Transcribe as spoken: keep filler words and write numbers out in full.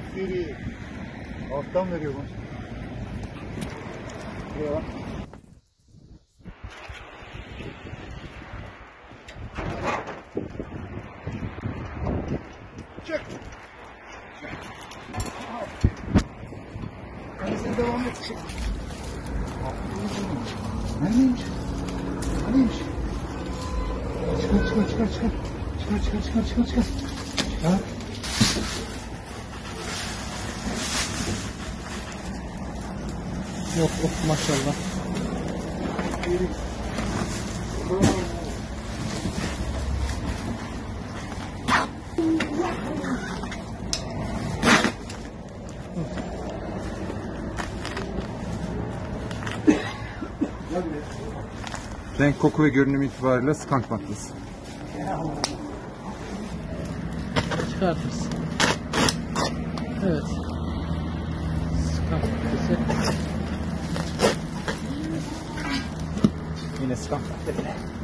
Biri. Alttan veriyor bu. Buraya bak. Çek. Hadi sen devam et. Çek. Neymiş? Neymiş? Çıkar çıkar çıkar çıkar. Çıkar çıkar çıkar çıkar çıkar. Çıkar. Yok yok maşallah. Renk, koku ve görünüm itibariyle skunk maddesi. Çıkartırız. Evet. Skunk maddesi. Yine skunk maddesi.